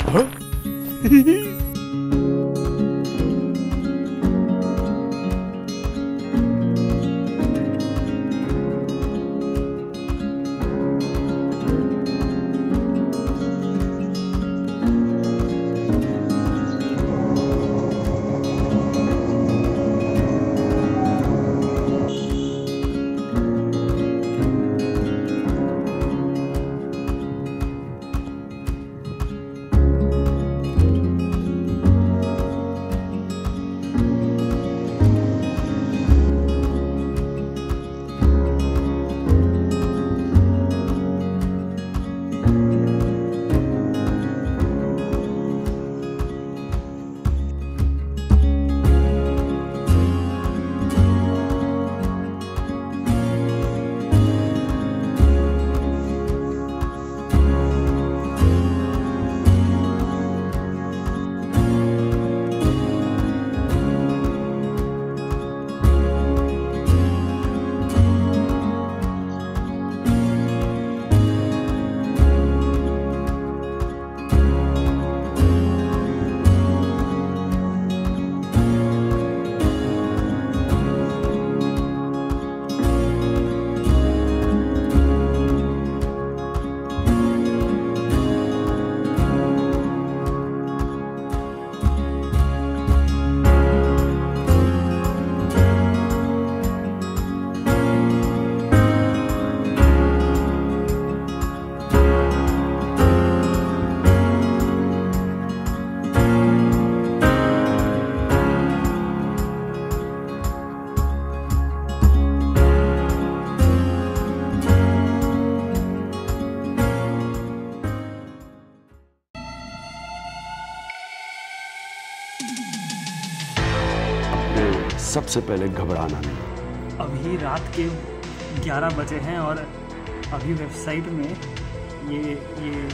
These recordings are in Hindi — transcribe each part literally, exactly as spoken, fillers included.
सबसे पहले घबराना नहीं। अभी रात के ग्यारह बजे हैं और अभी वेबसाइट में ये ये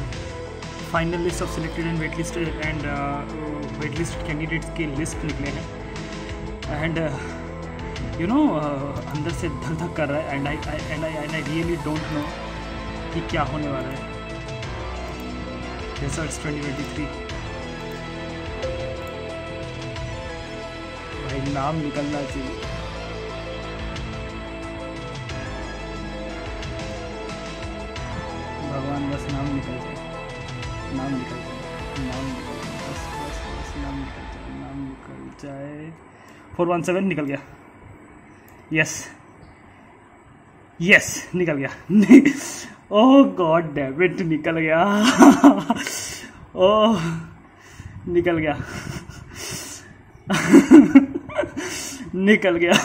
final list of selected and wait list and wait list candidates की लिस्ट निकले हैं एंड यू नो अंदर से धक धक कर रहा है and I and I and I really don't know कि क्या होने वाला है। रिजल्ट्स ट्वेंटी ट्वेंटी थ्री भाई नाम निकलना चाहिए। भगवान बस नाम निकल जाए, नाम निकल जाए, नाम निकल जाए, बस बस बस नाम निकल जाए, नाम निकल जाए। फोर वन सेवन निकल गया। यस यस निकल गया। ओह गॉड डैम इट निकल गया। ओह निकल गया। निकल गया।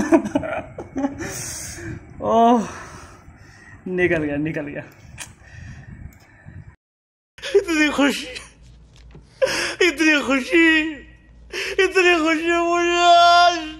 ओह निकल गया निकल गया। इतनी खुशी इतनी खुशी इतनी खुशी मुझे आज